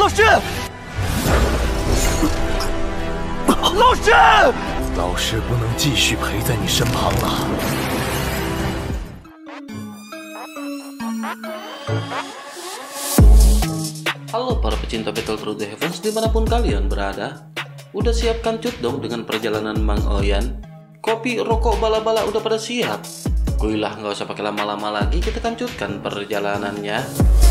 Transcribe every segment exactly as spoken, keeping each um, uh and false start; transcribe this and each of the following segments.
师，老师， 老师不能继续陪在你身旁了。 Halo para pecinta Battle Through the Heavens dimanapun kalian berada. Udah siap kancut dong dengan perjalanan Mang Oyan? Kopi, rokok, bala-bala udah pada siap? Kuilah nggak usah pakai lama-lama lagi, kita kancutkan perjalanannya.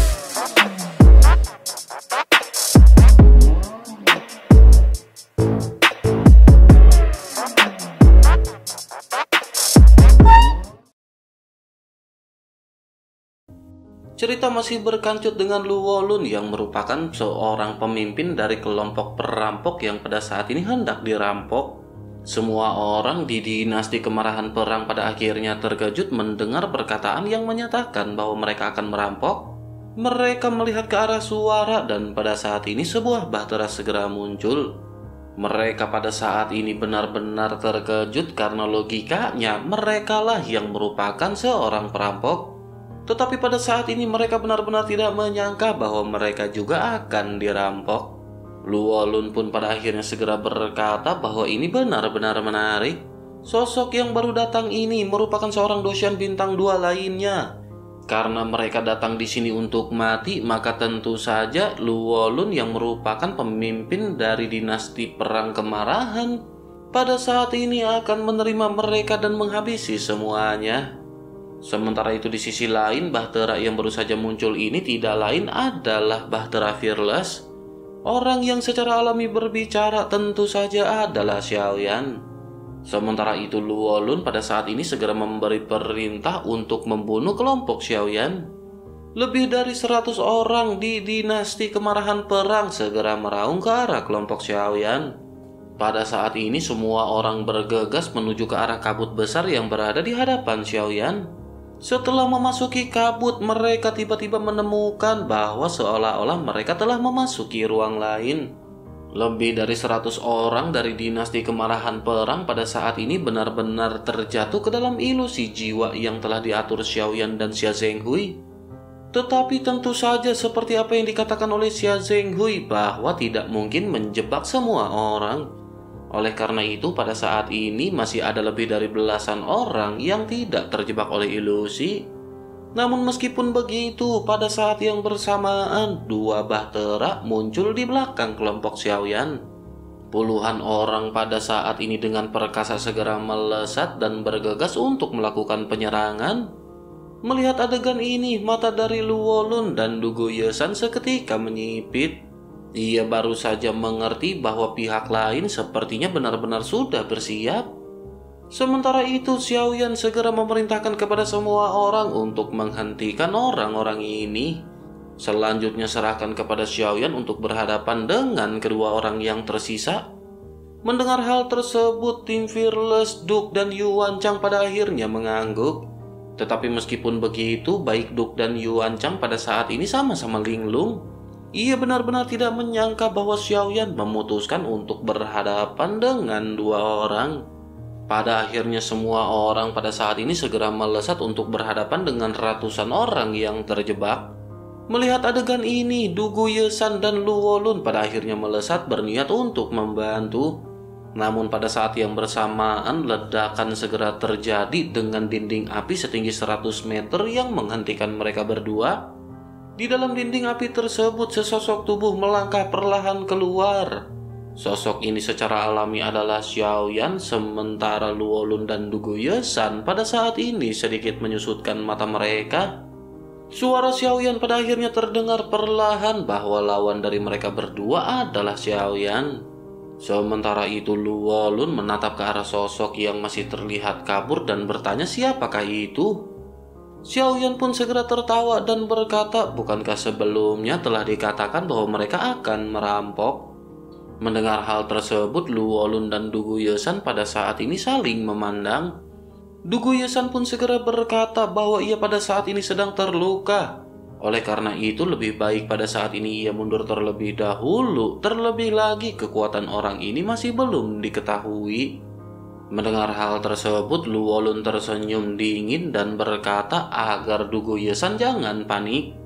Cerita masih berkancut dengan Lu Wolun yang merupakan seorang pemimpin dari kelompok perampok yang pada saat ini hendak dirampok. Semua orang di dinasti kemarahan perang pada akhirnya terkejut mendengar perkataan yang menyatakan bahwa mereka akan merampok. Mereka melihat ke arah suara dan pada saat ini sebuah bahtera segera muncul. Mereka pada saat ini benar-benar terkejut karena logikanya merekalah yang merupakan seorang perampok. Tetapi pada saat ini mereka benar-benar tidak menyangka bahwa mereka juga akan dirampok. Lu Wolun pun pada akhirnya segera berkata bahwa ini benar-benar menarik. Sosok yang baru datang ini merupakan seorang dosyan bintang dua lainnya. Karena mereka datang di sini untuk mati, maka tentu saja Lu Wolun yang merupakan pemimpin dari dinasti perang kemarahan pada saat ini akan menerima mereka dan menghabisi semuanya. Sementara itu di sisi lain, bahtera yang baru saja muncul ini tidak lain adalah bahtera Fearless. Orang yang secara alami berbicara tentu saja adalah Xiaoyan. Sementara itu Lu Wolun pada saat ini segera memberi perintah untuk membunuh kelompok Xiaoyan. Lebih dari seratus orang di dinasti kemarahan perang segera meraung ke arah kelompok Xiaoyan. Pada saat ini semua orang bergegas menuju ke arah kabut besar yang berada di hadapan Xiaoyan. Setelah memasuki kabut, mereka tiba-tiba menemukan bahwa seolah-olah mereka telah memasuki ruang lain. Lebih dari seratus orang dari dinasti kemarahan perang pada saat ini benar-benar terjatuh ke dalam ilusi jiwa yang telah diatur Xiaoyan dan Xia Zhenghui. Tetapi tentu saja seperti apa yang dikatakan oleh Xia Zhenghui bahwa tidak mungkin menjebak semua orang. Oleh karena itu pada saat ini masih ada lebih dari belasan orang yang tidak terjebak oleh ilusi. Namun meskipun begitu, pada saat yang bersamaan dua bahtera muncul di belakang kelompok Xiaoyan. Puluhan orang pada saat ini dengan perkasa segera melesat dan bergegas untuk melakukan penyerangan. Melihat adegan ini, mata dari Lu Wolun dan Du Guoyusan seketika menyipit. Ia baru saja mengerti bahwa pihak lain sepertinya benar-benar sudah bersiap. Sementara itu Xiaoyan segera memerintahkan kepada semua orang untuk menghentikan orang-orang ini. Selanjutnya serahkan kepada Xiaoyan untuk berhadapan dengan kedua orang yang tersisa. Mendengar hal tersebut, tim Fearless, Duke dan Yuan Chang pada akhirnya mengangguk. Tetapi meskipun begitu, baik Duke dan Yuan Chang pada saat ini sama-sama linglung. Ia benar-benar tidak menyangka bahwa Xiaoyan memutuskan untuk berhadapan dengan dua orang. Pada akhirnya semua orang pada saat ini segera melesat untuk berhadapan dengan ratusan orang yang terjebak. Melihat adegan ini, Du Guoyusan dan Lu Wolun pada akhirnya melesat berniat untuk membantu. Namun pada saat yang bersamaan ledakan segera terjadi dengan dinding api setinggi seratus meter yang menghentikan mereka berdua. Di dalam dinding api tersebut sesosok tubuh melangkah perlahan keluar. Sosok ini secara alami adalah Xiaoyan, sementara Lu Wolun dan Du Guoyusan pada saat ini sedikit menyusutkan mata mereka. Suara Xiaoyan pada akhirnya terdengar perlahan bahwa lawan dari mereka berdua adalah Xiaoyan. Sementara itu Lu Wolun menatap ke arah sosok yang masih terlihat kabur dan bertanya siapakah itu. Xiaoyan pun segera tertawa dan berkata, bukankah sebelumnya telah dikatakan bahwa mereka akan merampok? Mendengar hal tersebut, Lu Wolun dan Du Guoyusan pada saat ini saling memandang. Du Guoyusan pun segera berkata bahwa ia pada saat ini sedang terluka. Oleh karena itu lebih baik pada saat ini ia mundur terlebih dahulu. Terlebih lagi kekuatan orang ini masih belum diketahui. Mendengar hal tersebut, Lu Wolun tersenyum dingin dan berkata agar Du Guoyusan jangan panik.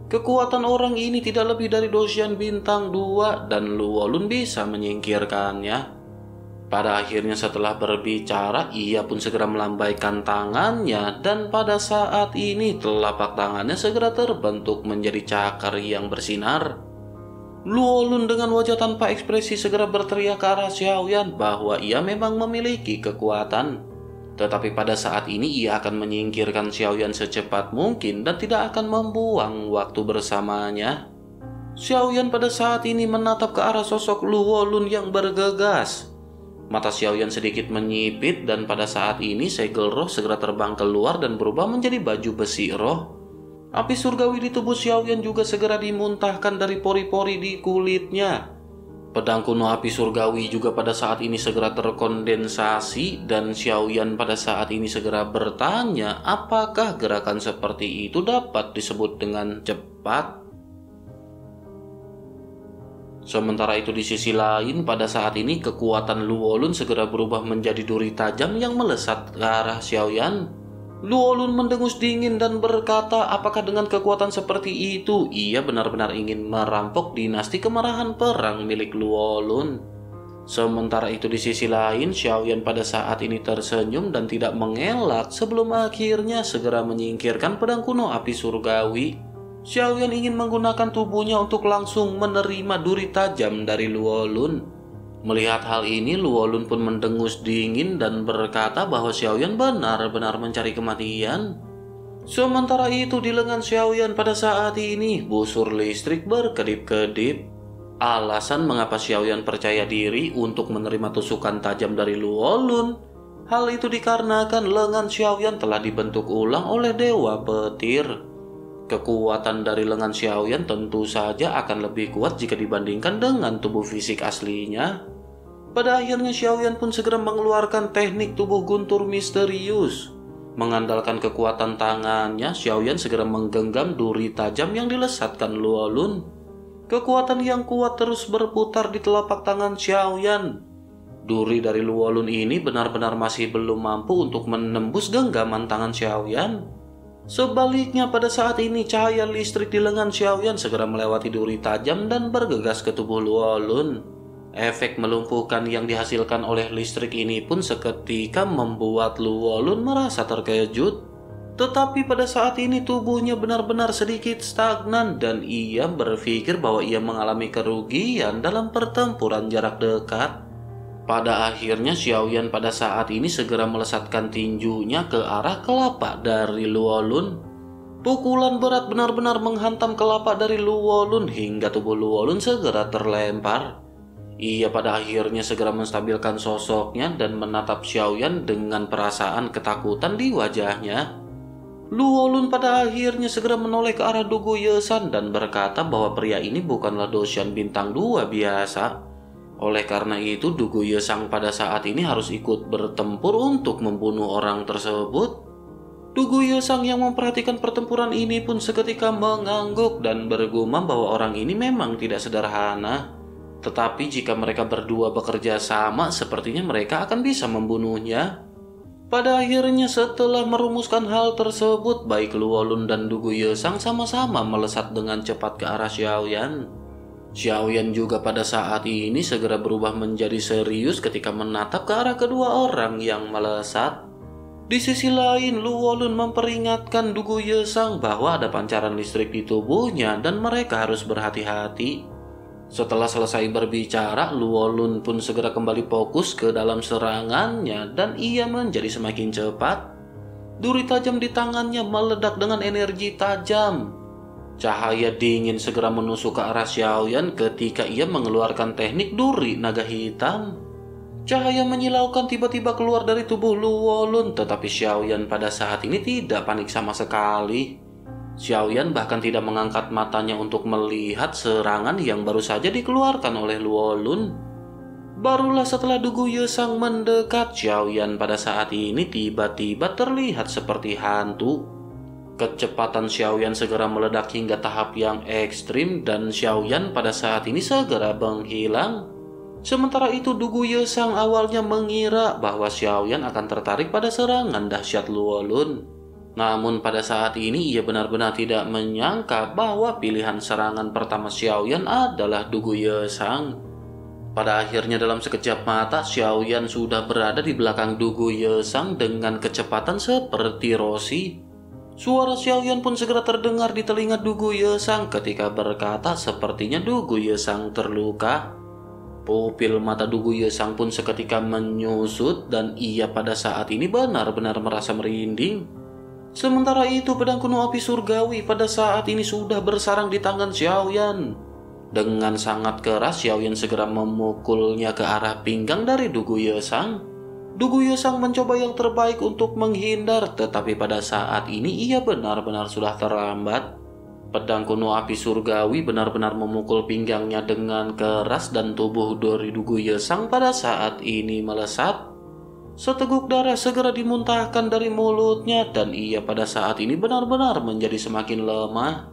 Kekuatan orang ini tidak lebih dari Doshan bintang dua dan Luo Lun bisa menyingkirkannya. Pada akhirnya setelah berbicara, ia pun segera melambaikan tangannya dan pada saat ini telapak tangannya segera terbentuk menjadi cakar yang bersinar. Luo Lun dengan wajah tanpa ekspresi segera berteriak ke arah Xiaoyan bahwa ia memang memiliki kekuatan. Tetapi pada saat ini ia akan menyingkirkan Xiaoyan secepat mungkin dan tidak akan membuang waktu bersamanya. Xiaoyan pada saat ini menatap ke arah sosok Luo Lun yang bergegas. Mata Xiaoyan sedikit menyipit dan pada saat ini segel roh segera terbang keluar dan berubah menjadi baju besi roh. Api surgawi di tubuh Xiaoyan juga segera dimuntahkan dari pori-pori di kulitnya. Pedang kuno api surgawi juga pada saat ini segera terkondensasi dan Xiaoyan pada saat ini segera bertanya apakah gerakan seperti itu dapat disebut dengan cepat. Sementara itu di sisi lain pada saat ini kekuatan Luo Lun segera berubah menjadi duri tajam yang melesat ke arah Xiaoyan. Luo Lun mendengus dingin dan berkata apakah dengan kekuatan seperti itu ia benar-benar ingin merampok dinasti kemarahan perang milik Luo Lun. Sementara itu di sisi lain Xiaoyan pada saat ini tersenyum dan tidak mengelak sebelum akhirnya segera menyingkirkan pedang kuno api surgawi. Xiaoyan ingin menggunakan tubuhnya untuk langsung menerima duri tajam dari Luo Lun. Melihat hal ini, Luo Lun pun mendengus dingin dan berkata bahwa Xiaoyan benar-benar mencari kematian. Sementara itu di lengan Xiaoyan pada saat ini, busur listrik berkedip-kedip. Alasan mengapa Xiaoyan percaya diri untuk menerima tusukan tajam dari Luo Lun, hal itu dikarenakan lengan Xiaoyan telah dibentuk ulang oleh Dewa Petir. Kekuatan dari lengan Xiaoyan tentu saja akan lebih kuat jika dibandingkan dengan tubuh fisik aslinya. Pada akhirnya Xiaoyan pun segera mengeluarkan teknik tubuh guntur misterius. Mengandalkan kekuatan tangannya, Xiaoyan segera menggenggam duri tajam yang dilesatkan Luo Lun. Kekuatan yang kuat terus berputar di telapak tangan Xiaoyan. Duri dari Luo Lun ini benar-benar masih belum mampu untuk menembus genggaman tangan Xiaoyan. Sebaliknya pada saat ini cahaya listrik di lengan Xiaoyan segera melewati duri tajam dan bergegas ke tubuh Luo Lun. Efek melumpuhkan yang dihasilkan oleh listrik ini pun seketika membuat Luo Lun merasa terkejut. Tetapi pada saat ini tubuhnya benar-benar sedikit stagnan dan ia berpikir bahwa ia mengalami kerugian dalam pertempuran jarak dekat. Pada akhirnya Xiaoyan pada saat ini segera melesatkan tinjunya ke arah kelapak dari Luo Lun. Pukulan berat benar-benar menghantam kelapak dari Luo Lun hingga tubuh Luo Lun segera terlempar. Ia pada akhirnya segera menstabilkan sosoknya dan menatap Xiaoyan dengan perasaan ketakutan di wajahnya. Luo Lun pada akhirnya segera menoleh ke arah Dugu Yesan dan berkata bahwa pria ini bukanlah Doshan bintang dua biasa. Oleh karena itu Dugu Yesang pada saat ini harus ikut bertempur untuk membunuh orang tersebut. Dugu Yesang yang memperhatikan pertempuran ini pun seketika mengangguk dan bergumam bahwa orang ini memang tidak sederhana. Tetapi jika mereka berdua bekerja sama, sepertinya mereka akan bisa membunuhnya. Pada akhirnya setelah merumuskan hal tersebut, baik Luo Lun dan Dugu Yesang sama-sama melesat dengan cepat ke arah Xiaoyan. Xiaoyan juga pada saat ini segera berubah menjadi serius ketika menatap ke arah kedua orang yang melesat. Di sisi lain, Luo Lun memperingatkan Dugu Yesang bahwa ada pancaran listrik di tubuhnya dan mereka harus berhati-hati. Setelah selesai berbicara, Luo Lun pun segera kembali fokus ke dalam serangannya dan ia menjadi semakin cepat. Duri tajam di tangannya meledak dengan energi tajam. Cahaya dingin segera menusuk ke arah Xiaoyan ketika ia mengeluarkan teknik duri naga hitam. Cahaya menyilaukan tiba-tiba keluar dari tubuh Luo Lun, tetapi Xiaoyan pada saat ini tidak panik sama sekali. Xiaoyan bahkan tidak mengangkat matanya untuk melihat serangan yang baru saja dikeluarkan oleh Luo Lun. Barulah setelah Dugu Yesang mendekat, Xiaoyan pada saat ini tiba-tiba terlihat seperti hantu. Kecepatan Xiaoyan segera meledak hingga tahap yang ekstrim dan Xiaoyan pada saat ini segera menghilang. Sementara itu Dugu Yesang awalnya mengira bahwa Xiaoyan akan tertarik pada serangan dahsyat Luo Lun. Namun pada saat ini ia benar-benar tidak menyangka bahwa pilihan serangan pertama Xiaoyan adalah Dugu Yesang. Pada akhirnya dalam sekejap mata Xiaoyan sudah berada di belakang Dugu Yesang dengan kecepatan seperti Roshi. Suara Xiaoyan pun segera terdengar di telinga Dugu Yesang ketika berkata sepertinya Dugu Yesang terluka. Pupil mata Dugu Yesang pun seketika menyusut dan ia pada saat ini benar-benar merasa merinding. Sementara itu pedang kuno api surgawi pada saat ini sudah bersarang di tangan Xiaoyan. Dengan sangat keras Xiaoyan segera memukulnya ke arah pinggang dari Dugu Yesang. Dugu Yesang mencoba yang terbaik untuk menghindar, tetapi pada saat ini ia benar-benar sudah terlambat. Pedang kuno api surgawi benar-benar memukul pinggangnya dengan keras dan tubuh dari Dugu Yesang pada saat ini melesat. Seteguk darah segera dimuntahkan dari mulutnya dan ia pada saat ini benar-benar menjadi semakin lemah.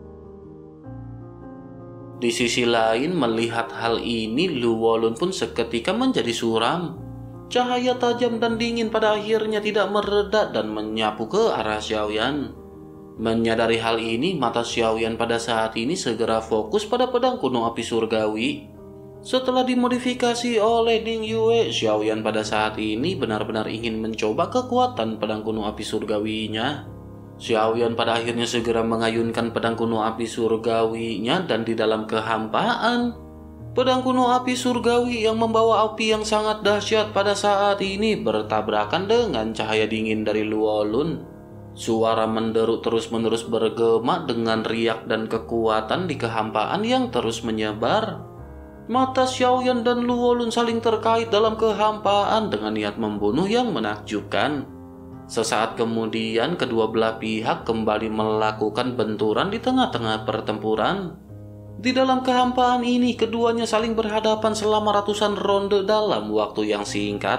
Di sisi lain melihat hal ini Lu Wolun pun seketika menjadi suram. Cahaya tajam dan dingin pada akhirnya tidak mereda dan menyapu ke arah Xiaoyan. Menyadari hal ini mata Xiaoyan pada saat ini segera fokus pada pedang kuno api surgawi. Setelah dimodifikasi oleh Ding Yue, Xiaoyan pada saat ini benar-benar ingin mencoba kekuatan pedang kuno api surgawinya. Xiaoyan pada akhirnya segera mengayunkan pedang kuno api surgawinya dan di dalam kehampaan, pedang kuno api surgawi yang membawa api yang sangat dahsyat pada saat ini bertabrakan dengan cahaya dingin dari Lu Wolun. Suara menderu terus-menerus bergema dengan riak dan kekuatan di kehampaan yang terus menyebar. Mata Xiaoyan dan Lu Wolun saling terkait dalam kehampaan dengan niat membunuh yang menakjubkan. Sesaat kemudian kedua belah pihak kembali melakukan benturan di tengah-tengah pertempuran. Di dalam kehampaan ini keduanya saling berhadapan selama ratusan ronde dalam waktu yang singkat.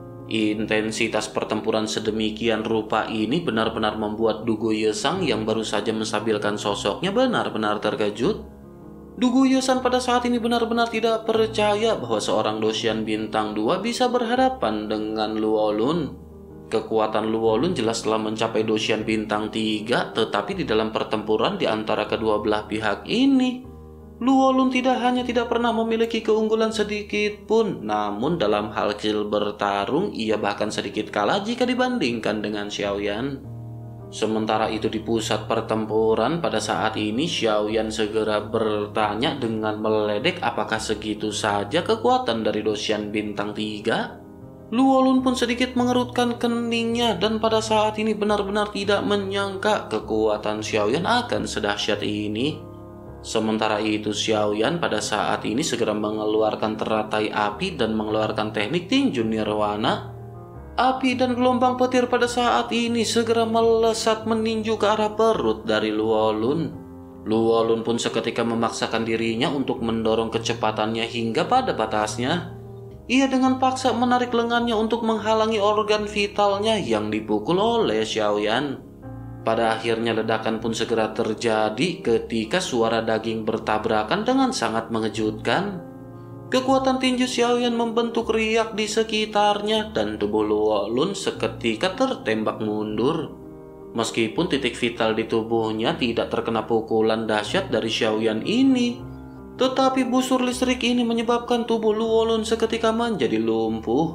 Intensitas pertempuran sedemikian rupa ini benar-benar membuat Dugu Yesang yang baru saja menstabilkan sosoknya benar-benar terkejut. Dugu Yesang pada saat ini benar-benar tidak percaya bahwa seorang Doshian bintang dua bisa berhadapan dengan Lu Wolun. Kekuatan Lu Wolun jelas telah mencapai Doshian bintang tiga, tetapi di dalam pertempuran di antara kedua belah pihak ini, Lu Wolun tidak hanya tidak pernah memiliki keunggulan sedikit pun, namun dalam hal skill bertarung ia bahkan sedikit kalah jika dibandingkan dengan Xiaoyan. Sementara itu di pusat pertempuran pada saat ini Xiaoyan segera bertanya dengan meledek apakah segitu saja kekuatan dari Doshian bintang tiga. Lu Wolun pun sedikit mengerutkan keningnya dan pada saat ini benar-benar tidak menyangka kekuatan Xiaoyan akan sedahsyat ini. Sementara itu Xiaoyan pada saat ini segera mengeluarkan teratai api dan mengeluarkan teknik tinju nirwana. Api dan gelombang petir pada saat ini segera melesat meninju ke arah perut dari Lu Wolun. Lu Wolun pun seketika memaksakan dirinya untuk mendorong kecepatannya hingga pada batasnya. Ia dengan paksa menarik lengannya untuk menghalangi organ vitalnya yang dipukul oleh Xiaoyan. Pada akhirnya ledakan pun segera terjadi ketika suara daging bertabrakan dengan sangat mengejutkan. Kekuatan tinju Xiaoyan membentuk riak di sekitarnya dan tubuh Lu Wolun seketika tertembak mundur. Meskipun titik vital di tubuhnya tidak terkena pukulan dahsyat dari Xiaoyan ini, tetapi busur listrik ini menyebabkan tubuh Lu Wolun seketika menjadi lumpuh.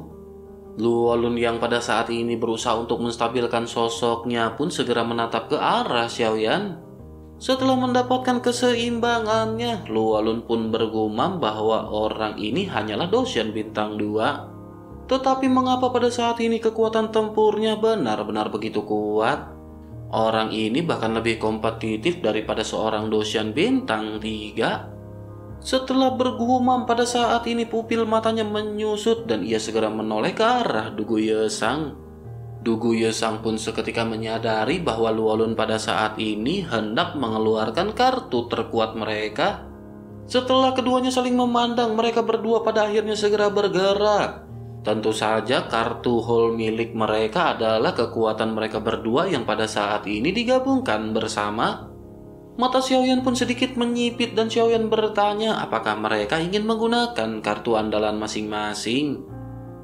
Lu Wolun yang pada saat ini berusaha untuk menstabilkan sosoknya pun segera menatap ke arah Xiaoyan. Setelah mendapatkan keseimbangannya, Lu Wolun pun bergumam bahwa orang ini hanyalah Doshian bintang dua. Tetapi mengapa pada saat ini kekuatan tempurnya benar-benar begitu kuat? Orang ini bahkan lebih kompetitif daripada seorang Doshian bintang tiga. Setelah bergumam pada saat ini pupil matanya menyusut dan ia segera menoleh ke arah Dugu Yesang. Dugu Yesang pun seketika menyadari bahwa Lu Wolun pada saat ini hendak mengeluarkan kartu terkuat mereka. Setelah keduanya saling memandang, mereka berdua pada akhirnya segera bergerak. Tentu saja kartu hall milik mereka adalah kekuatan mereka berdua yang pada saat ini digabungkan bersama. Mata Xiaoyan pun sedikit menyipit dan Xiaoyan bertanya apakah mereka ingin menggunakan kartu andalan masing-masing.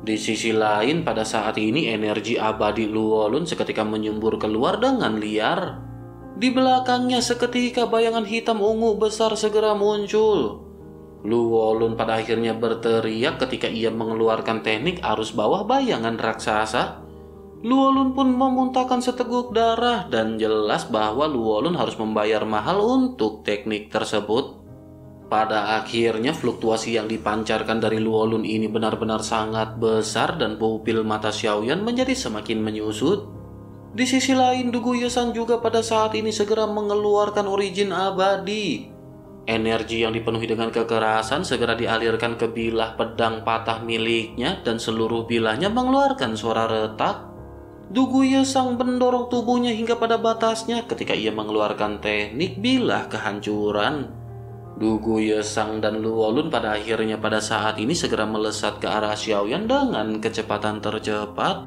Di sisi lain, pada saat ini energi abadi Luolun seketika menyembur keluar dengan liar. Di belakangnya seketika bayangan hitam ungu besar segera muncul. Luolun pada akhirnya berteriak ketika ia mengeluarkan teknik arus bawah bayangan raksasa. Luolun pun memuntahkan seteguk darah dan jelas bahwa Luolun harus membayar mahal untuk teknik tersebut. Pada akhirnya fluktuasi yang dipancarkan dari Luolun ini benar-benar sangat besar dan pupil mata Xiaoyan menjadi semakin menyusut. Di sisi lain, Dugu Yesang juga pada saat ini segera mengeluarkan origin abadi. Energi yang dipenuhi dengan kekerasan segera dialirkan ke bilah pedang patah miliknya dan seluruh bilahnya mengeluarkan suara retak. Dugu Yesang mendorong tubuhnya hingga pada batasnya ketika ia mengeluarkan teknik bilah kehancuran. Dugu Yesang dan Luolun pada akhirnya pada saat ini segera melesat ke arah Xiaoyan dengan kecepatan tercepat.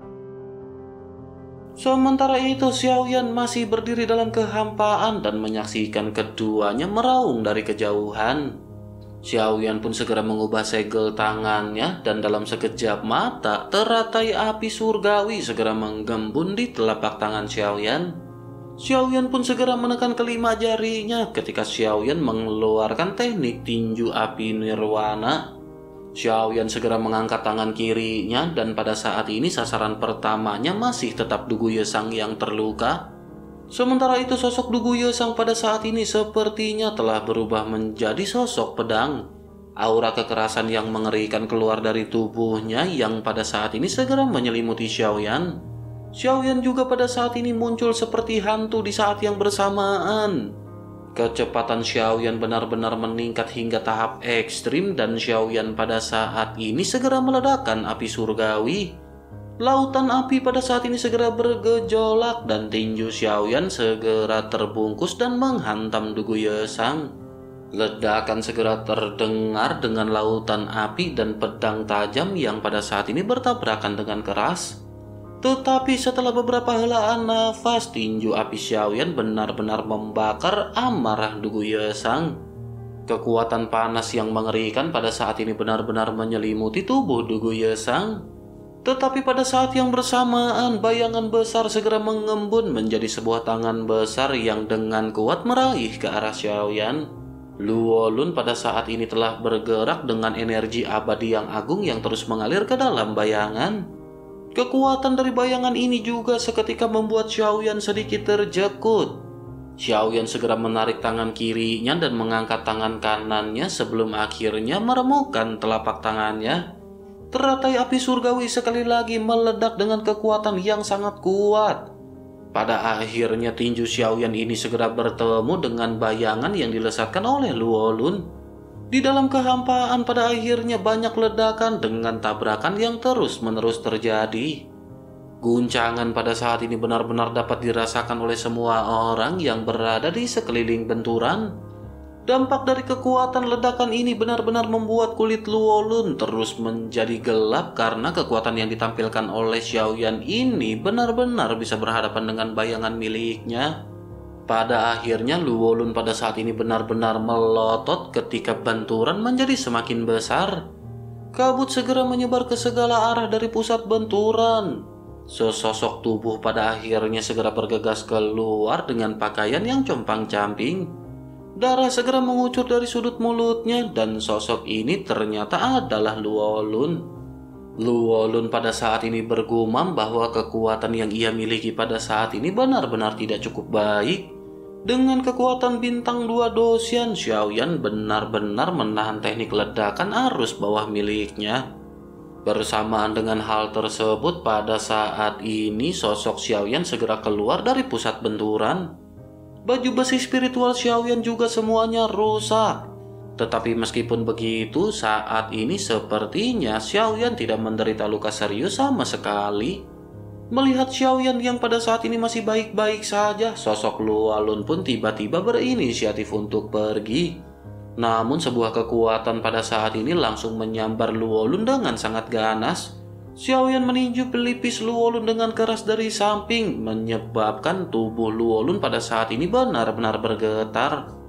Sementara itu Xiaoyan masih berdiri dalam kehampaan dan menyaksikan keduanya meraung dari kejauhan. Xiaoyan pun segera mengubah segel tangannya dan dalam sekejap mata teratai api surgawi segera menggembun di telapak tangan Xiaoyan. Xiaoyan pun segera menekan kelima jarinya ketika Xiaoyan mengeluarkan teknik tinju api nirwana. Xiaoyan segera mengangkat tangan kirinya dan pada saat ini sasaran pertamanya masih tetap Dugu Yesang yang terluka. Sementara itu sosok Dugu Yesang pada saat ini sepertinya telah berubah menjadi sosok pedang. Aura kekerasan yang mengerikan keluar dari tubuhnya yang pada saat ini segera menyelimuti Xiaoyan. Xiaoyan juga pada saat ini muncul seperti hantu di saat yang bersamaan. Kecepatan Xiaoyan benar-benar meningkat hingga tahap ekstrim dan Xiaoyan pada saat ini segera meledakkan api surgawi. Lautan api pada saat ini segera bergejolak dan tinju Xiaoyan segera terbungkus dan menghantam Dugu Yesang. Ledakan segera terdengar dengan lautan api dan pedang tajam yang pada saat ini bertabrakan dengan keras. Tetapi setelah beberapa helaan nafas, tinju api Xiaoyan benar-benar membakar amarah Dugu Yesang. Kekuatan panas yang mengerikan pada saat ini benar-benar menyelimuti tubuh Dugu Yesang. Tetapi pada saat yang bersamaan, bayangan besar segera mengembun menjadi sebuah tangan besar yang dengan kuat meraih ke arah Xiaoyan. Luolun pada saat ini telah bergerak dengan energi abadi yang agung yang terus mengalir ke dalam bayangan. Kekuatan dari bayangan ini juga seketika membuat Xiaoyan sedikit terjekut. Xiaoyan segera menarik tangan kirinya dan mengangkat tangan kanannya sebelum akhirnya meremukkan telapak tangannya. Teratai api surgawi sekali lagi meledak dengan kekuatan yang sangat kuat. Pada akhirnya tinju Xiaoyan ini segera bertemu dengan bayangan yang dilesatkan oleh Luolun. Di dalam kehampaan pada akhirnya banyak ledakan dengan tabrakan yang terus-menerus terjadi. Guncangan pada saat ini benar-benar dapat dirasakan oleh semua orang yang berada di sekeliling benturan. Dampak dari kekuatan ledakan ini benar-benar membuat kulit Luolun terus menjadi gelap karena kekuatan yang ditampilkan oleh Xiaoyan ini benar-benar bisa berhadapan dengan bayangan miliknya. Pada akhirnya Luolun pada saat ini benar-benar melotot ketika benturan menjadi semakin besar. Kabut segera menyebar ke segala arah dari pusat benturan. Sesosok tubuh pada akhirnya segera bergegas keluar dengan pakaian yang compang-camping. Darah segera mengucur dari sudut mulutnya dan sosok ini ternyata adalah Luolun. Luolun pada saat ini bergumam bahwa kekuatan yang ia miliki pada saat ini benar-benar tidak cukup baik. Dengan kekuatan bintang dua Dosian, Xiaoyan benar-benar menahan teknik ledakan arus bawah miliknya. Bersamaan dengan hal tersebut, pada saat ini sosok Xiaoyan segera keluar dari pusat benturan. Baju besi spiritual Xiaoyan juga semuanya rusak. Tetapi meskipun begitu, saat ini sepertinya Xiaoyan tidak menderita luka serius sama sekali. Melihat Xiaoyan yang pada saat ini masih baik-baik saja, sosok Luolun pun tiba-tiba berinisiatif untuk pergi. Namun sebuah kekuatan pada saat ini langsung menyambar Luolun dengan sangat ganas. Xiaoyan meninju pelipis Luolun dengan keras dari samping, menyebabkan tubuh Luolun pada saat ini benar-benar bergetar.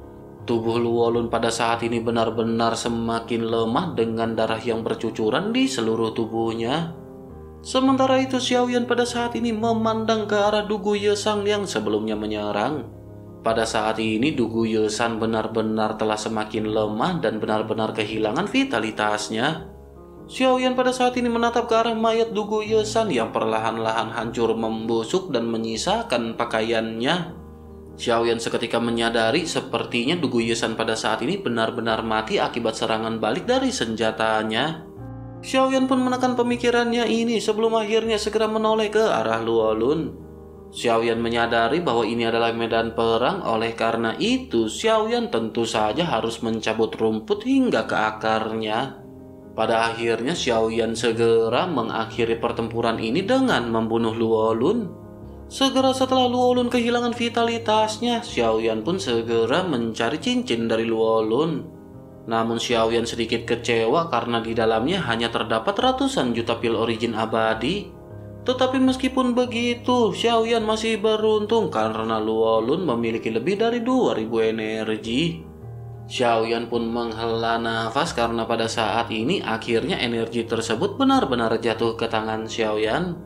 Tubuh Luolun pada saat ini benar-benar semakin lemah dengan darah yang bercucuran di seluruh tubuhnya. Sementara itu Xiaoyan pada saat ini memandang ke arah Dugu Yeshan yang sebelumnya menyerang. Pada saat ini Dugu Yeshan benar-benar telah semakin lemah dan benar-benar kehilangan vitalitasnya. Xiaoyan pada saat ini menatap ke arah mayat Dugu Yeshan yang perlahan-lahan hancur membusuk dan menyisakan pakaiannya. Xiaoyan seketika menyadari sepertinya Dugu Yeshan pada saat ini benar-benar mati akibat serangan balik dari senjatanya. Xiaoyan pun menekan pemikirannya ini sebelum akhirnya segera menoleh ke arah Luolun. Xiaoyan menyadari bahwa ini adalah medan perang, oleh karena itu Xiaoyan tentu saja harus mencabut rumput hingga ke akarnya. Pada akhirnya Xiaoyan segera mengakhiri pertempuran ini dengan membunuh Luolun. Segera setelah Luolun kehilangan vitalitasnya, Xiaoyan pun segera mencari cincin dari Luolun. Namun Xiaoyan sedikit kecewa karena di dalamnya hanya terdapat ratusan juta pil origin abadi. Tetapi meskipun begitu, Xiaoyan masih beruntung karena Luolun memiliki lebih dari dua ribu energi. Xiaoyan pun menghela nafas karena pada saat ini akhirnya energi tersebut benar-benar jatuh ke tangan Xiaoyan.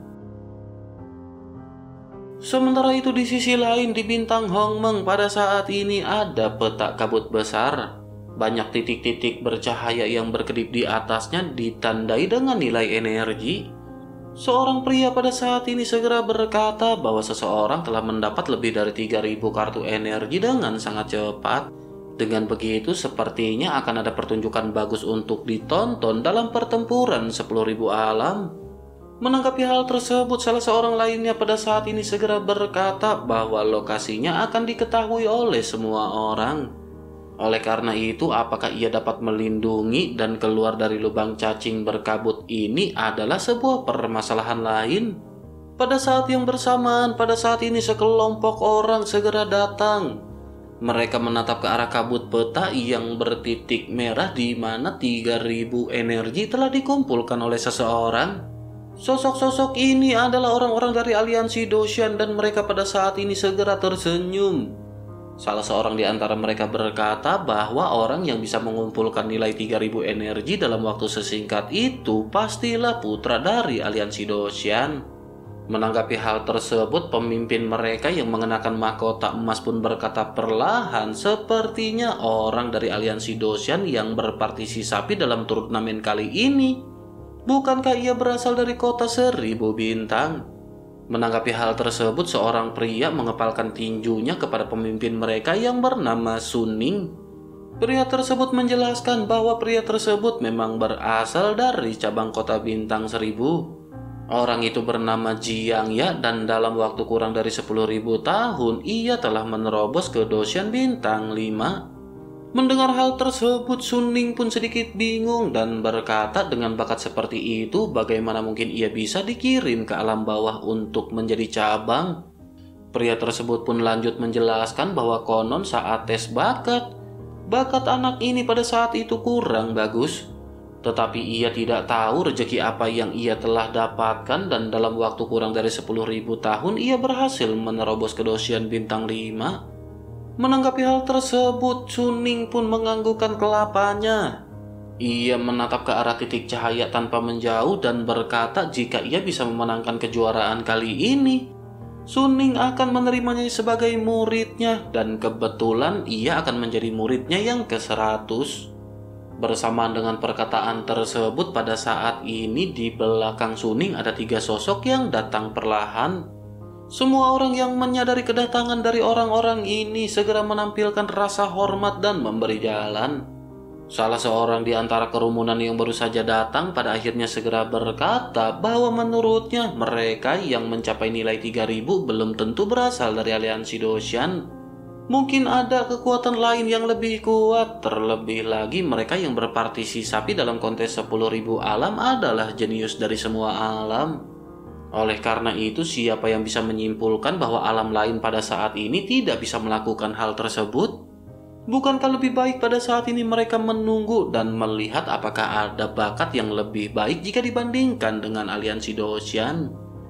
Sementara itu di sisi lain di bintang Hongmeng pada saat ini ada petak kabut besar. Banyak titik-titik bercahaya yang berkedip di atasnya ditandai dengan nilai energi. Seorang pria pada saat ini segera berkata bahwa seseorang telah mendapat lebih dari tiga ribu kartu energi dengan sangat cepat. Dengan begitu sepertinya akan ada pertunjukan bagus untuk ditonton dalam pertempuran sepuluh ribu alam. Menanggapi hal tersebut, salah seorang lainnya pada saat ini segera berkata bahwa lokasinya akan diketahui oleh semua orang. Oleh karena itu, apakah ia dapat melindungi dan keluar dari lubang cacing berkabut ini adalah sebuah permasalahan lain. Pada saat yang bersamaan, pada saat ini sekelompok orang segera datang. Mereka menatap ke arah kabut peta yang bertitik merah di mana tiga ribu energi telah dikumpulkan oleh seseorang. Sosok-sosok ini adalah orang-orang dari aliansi Doshan dan mereka pada saat ini segera tersenyum. Salah seorang di antara mereka berkata bahwa orang yang bisa mengumpulkan nilai tiga ribu energi dalam waktu sesingkat itu pastilah putra dari aliansi Doshan. Menanggapi hal tersebut, pemimpin mereka yang mengenakan mahkota emas pun berkata perlahan sepertinya orang dari aliansi Doshan yang berpartisipasi dalam turnamen kali ini. Bukankah ia berasal dari kota seribu bintang? Menanggapi hal tersebut, seorang pria mengepalkan tinjunya kepada pemimpin mereka yang bernama Suning. Pria tersebut menjelaskan bahwa pria tersebut memang berasal dari cabang kota bintang seribu. Orang itu bernama Jiang Ya dan dalam waktu kurang dari sepuluh ribu tahun ia telah menerobos ke Doshan bintang lima. Mendengar hal tersebut, Suning pun sedikit bingung dan berkata dengan bakat seperti itu bagaimana mungkin ia bisa dikirim ke alam bawah untuk menjadi cabang. Pria tersebut pun lanjut menjelaskan bahwa konon saat tes bakat, bakat anak ini pada saat itu kurang bagus. Tetapi ia tidak tahu rezeki apa yang ia telah dapatkan dan dalam waktu kurang dari sepuluh ribu tahun ia berhasil menerobos ke Doshan bintang lima. Menanggapi hal tersebut, Suning pun menganggukkan kelapanya. Ia menatap ke arah titik cahaya tanpa menjauh dan berkata jika ia bisa memenangkan kejuaraan kali ini, Suning akan menerimanya sebagai muridnya dan kebetulan ia akan menjadi muridnya yang ke seratus. Bersamaan dengan perkataan tersebut, pada saat ini di belakang Suning ada tiga sosok yang datang perlahan. Semua orang yang menyadari kedatangan dari orang-orang ini segera menampilkan rasa hormat dan memberi jalan. Salah seorang di antara kerumunan yang baru saja datang pada akhirnya segera berkata bahwa menurutnya mereka yang mencapai nilai tiga ribu belum tentu berasal dari aliansi Doshan. Mungkin ada kekuatan lain yang lebih kuat, terlebih lagi mereka yang berpartisipasi dalam kontes sepuluh ribu alam adalah jenius dari semua alam. Oleh karena itu, siapa yang bisa menyimpulkan bahwa alam lain pada saat ini tidak bisa melakukan hal tersebut? Bukankah lebih baik pada saat ini mereka menunggu dan melihat apakah ada bakat yang lebih baik jika dibandingkan dengan aliansi Doshan?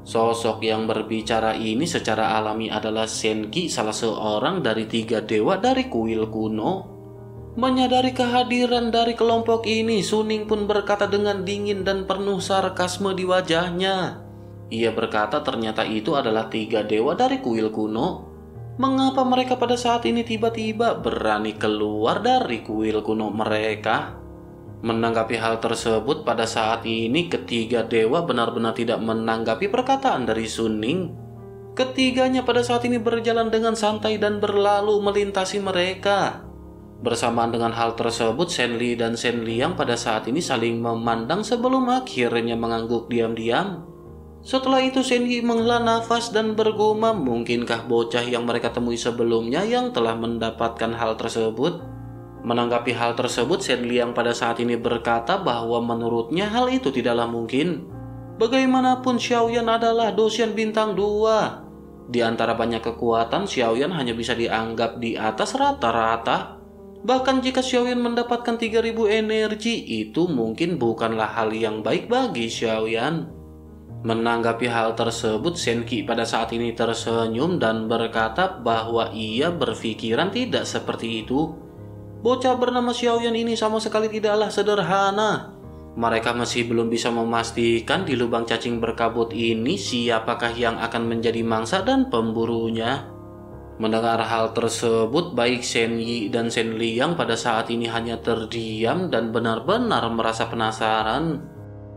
Sosok yang berbicara ini secara alami adalah Senki, salah seorang dari tiga dewa dari kuil kuno. Menyadari kehadiran dari kelompok ini, Suning pun berkata dengan dingin dan penuh sarkasme di wajahnya. Ia berkata ternyata itu adalah tiga dewa dari kuil kuno. Mengapa mereka pada saat ini tiba-tiba berani keluar dari kuil kuno mereka? Menanggapi hal tersebut, pada saat ini ketiga dewa benar-benar tidak menanggapi perkataan dari Suning. Ketiganya pada saat ini berjalan dengan santai dan berlalu melintasi mereka. Bersamaan dengan hal tersebut, Senli dan Senliang pada saat ini saling memandang sebelum akhirnya mengangguk diam-diam. Setelah itu Senyi menghela nafas dan bergumam, mungkinkah bocah yang mereka temui sebelumnya yang telah mendapatkan hal tersebut? Menanggapi hal tersebut, Senliang pada saat ini berkata bahwa menurutnya hal itu tidaklah mungkin. Bagaimanapun Xiaoyan adalah dosian bintang dua. Di antara banyak kekuatan, Xiaoyan hanya bisa dianggap di atas rata-rata. Bahkan jika Xiaoyan mendapatkan tiga ribu energi, itu mungkin bukanlah hal yang baik bagi Xiaoyan. Menanggapi hal tersebut, Senki pada saat ini tersenyum dan berkata bahwa ia berpikiran tidak seperti itu. Bocah bernama Xiaoyan ini sama sekali tidaklah sederhana. Mereka masih belum bisa memastikan di lubang cacing berkabut ini siapakah yang akan menjadi mangsa dan pemburunya. Mendengar hal tersebut, baik Senyi dan Senliang pada saat ini hanya terdiam dan benar-benar merasa penasaran.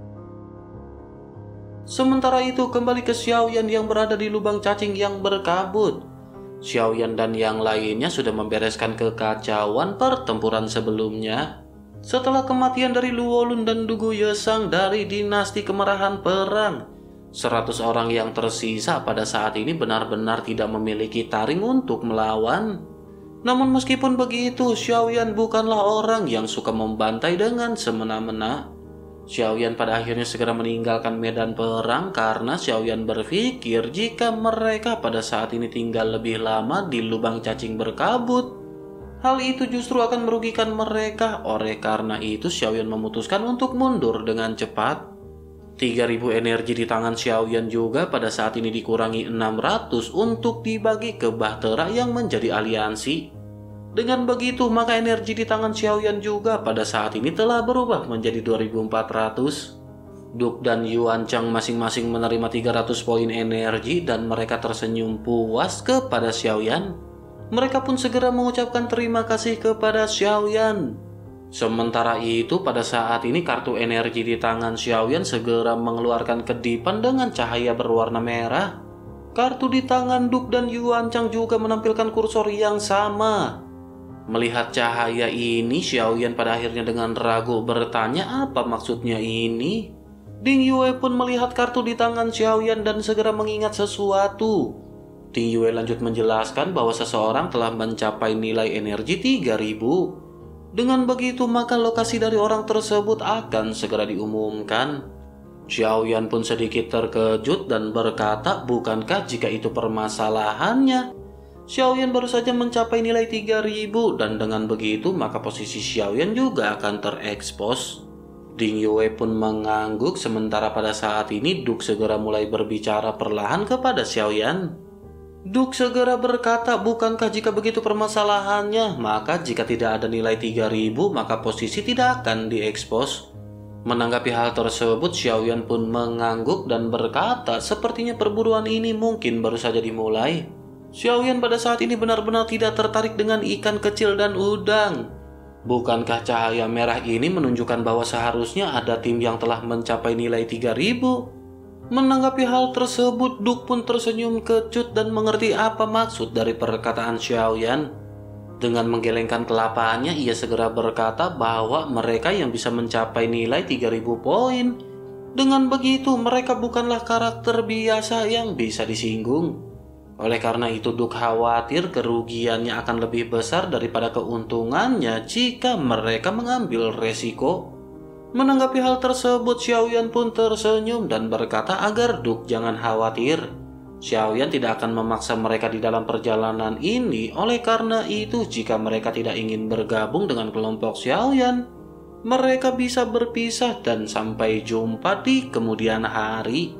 Sementara itu kembali ke Xiaoyan yang berada di lubang cacing yang berkabut. Xiaoyan dan yang lainnya sudah membereskan kekacauan pertempuran sebelumnya. Setelah kematian dari Luolun dan Dugu Yesang dari dinasti kemarahan perang, seratus orang yang tersisa pada saat ini benar-benar tidak memiliki taring untuk melawan. Namun meskipun begitu, Xiaoyan bukanlah orang yang suka membantai dengan semena-mena. Xiaoyan pada akhirnya segera meninggalkan medan perang karena Xiaoyan berpikir jika mereka pada saat ini tinggal lebih lama di lubang cacing berkabut, hal itu justru akan merugikan mereka. Oleh karena itu Xiaoyan memutuskan untuk mundur dengan cepat. tiga ribu energi di tangan Xiaoyan juga pada saat ini dikurangi enam ratus untuk dibagi ke Bahtera yang menjadi aliansi. Dengan begitu, maka energi di tangan Xiaoyan juga pada saat ini telah berubah menjadi dua ribu empat ratus. Duke dan Yuan Chang masing-masing menerima tiga ratus poin energi dan mereka tersenyum puas kepada Xiaoyan. Mereka pun segera mengucapkan terima kasih kepada Xiaoyan. Sementara itu, pada saat ini kartu energi di tangan Xiaoyan segera mengeluarkan kedipan dengan cahaya berwarna merah. Kartu di tangan Duke dan Yuan Chang juga menampilkan kursor yang sama. Melihat cahaya ini, Xiaoyan pada akhirnya dengan ragu bertanya apa maksudnya ini. Ding Yue pun melihat kartu di tangan Xiaoyan dan segera mengingat sesuatu. Ding Yue lanjut menjelaskan bahwa seseorang telah mencapai nilai energi tiga ribu. Dengan begitu, maka lokasi dari orang tersebut akan segera diumumkan. Xiaoyan pun sedikit terkejut dan berkata, bukankah jika itu permasalahannya? Xiaoyan baru saja mencapai nilai tiga ribu dan dengan begitu maka posisi Xiaoyan juga akan terekspos. Ding Yue pun mengangguk sementara pada saat ini Duke segera mulai berbicara perlahan kepada Xiaoyan. Duke segera berkata, bukankah jika begitu permasalahannya, maka jika tidak ada nilai tiga ribu maka posisi tidak akan diekspos. Menanggapi hal tersebut, Xiaoyan pun mengangguk dan berkata, sepertinya perburuan ini mungkin baru saja dimulai. Xiaoyan pada saat ini benar-benar tidak tertarik dengan ikan kecil dan udang. Bukankah cahaya merah ini menunjukkan bahwa seharusnya ada tim yang telah mencapai nilai tiga ribu? Menanggapi hal tersebut, Duke pun tersenyum kecut dan mengerti apa maksud dari perkataan Xiaoyan. Dengan menggelengkan kelapanya, ia segera berkata bahwa mereka yang bisa mencapai nilai tiga ribu poin. Dengan begitu, mereka bukanlah karakter biasa yang bisa disinggung. Oleh karena itu, Duke khawatir kerugiannya akan lebih besar daripada keuntungannya jika mereka mengambil resiko. Menanggapi hal tersebut, Xiaoyan pun tersenyum dan berkata agar Duke jangan khawatir. Xiaoyan tidak akan memaksa mereka di dalam perjalanan ini. Oleh karena itu, jika mereka tidak ingin bergabung dengan kelompok Xiaoyan, mereka bisa berpisah dan sampai jumpa di kemudian hari.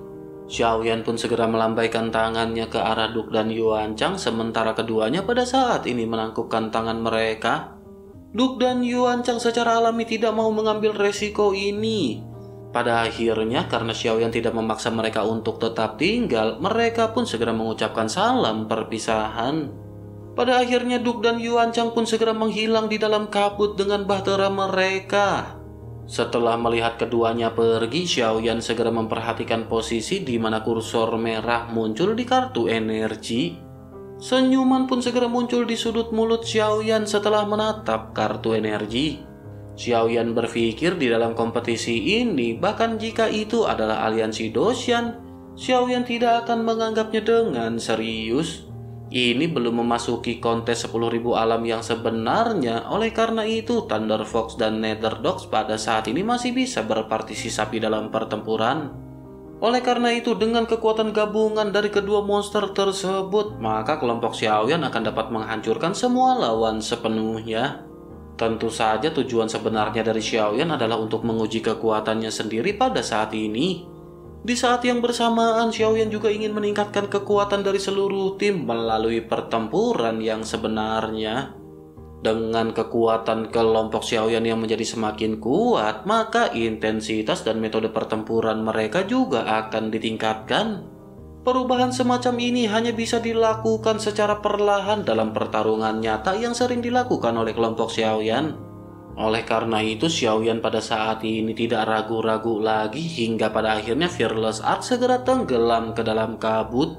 Xiaoyan pun segera melambaikan tangannya ke arah Duk dan Yuan Chang, sementara keduanya pada saat ini menangkupkan tangan mereka. Duk dan Yuan Chang secara alami tidak mau mengambil resiko ini. Pada akhirnya karena Xiaoyan tidak memaksa mereka untuk tetap tinggal, mereka pun segera mengucapkan salam perpisahan. Pada akhirnya Duk dan Yuan Chang pun segera menghilang di dalam kabut dengan bahtera mereka. Setelah melihat keduanya pergi, Xiaoyan segera memperhatikan posisi di mana kursor merah muncul di kartu energi. Senyuman pun segera muncul di sudut mulut Xiaoyan setelah menatap kartu energi. Xiaoyan berpikir di dalam kompetisi ini, bahkan jika itu adalah aliansi Doshan, Xiaoyan tidak akan menganggapnya dengan serius. Ini belum memasuki kontes sepuluh ribu alam yang sebenarnya, oleh karena itu Thunder Fox dan Nether Dogs pada saat ini masih bisa berpartisipasi dalam pertempuran. Oleh karena itu dengan kekuatan gabungan dari kedua monster tersebut, maka kelompok Xiaoyan akan dapat menghancurkan semua lawan sepenuhnya. Tentu saja tujuan sebenarnya dari Xiaoyan adalah untuk menguji kekuatannya sendiri pada saat ini. Di saat yang bersamaan, Xiaoyan juga ingin meningkatkan kekuatan dari seluruh tim melalui pertempuran yang sebenarnya. Dengan kekuatan kelompok Xiaoyan yang menjadi semakin kuat, maka intensitas dan metode pertempuran mereka juga akan ditingkatkan. Perubahan semacam ini hanya bisa dilakukan secara perlahan dalam pertarungan nyata yang sering dilakukan oleh kelompok Xiaoyan. Oleh karena itu, Xiaoyan pada saat ini tidak ragu-ragu lagi hingga pada akhirnya Fearless Art segera tenggelam ke dalam kabut.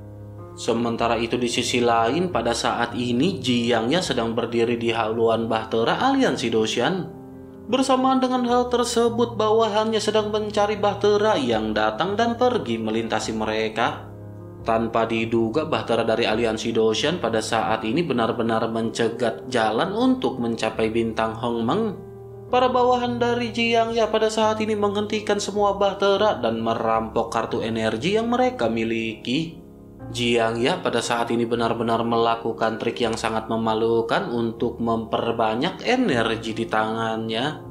Sementara itu di sisi lain, pada saat ini Jiangya sedang berdiri di haluan bahtera aliansi Doshan. Bersamaan dengan hal tersebut, bawahannya sedang mencari bahtera yang datang dan pergi melintasi mereka. Tanpa diduga, bahtera dari aliansi Doshan pada saat ini benar-benar mencegat jalan untuk mencapai bintang Hongmeng. Para bawahan dari Jiangya pada saat ini menghentikan semua bahtera dan merampok kartu energi yang mereka miliki. Jiangya pada saat ini benar-benar melakukan trik yang sangat memalukan untuk memperbanyak energi di tangannya.